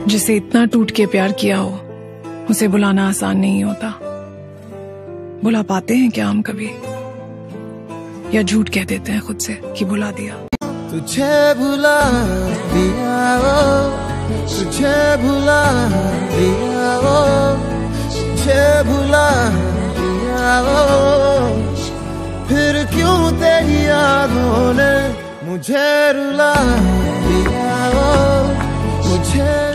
जिसे इतना टूट के प्यार किया हो उसे बुलाना आसान नहीं होता। बुला पाते हैं क्या हम कभी, या झूठ कह देते हैं खुद से कि बुला दिया। तुझे भुला दिया वो, तुझे भुला दिया वो, तुझे भुला दिया वो, फिर क्यों तेरी यादों ने मुझे रुला दिया वो, मुझे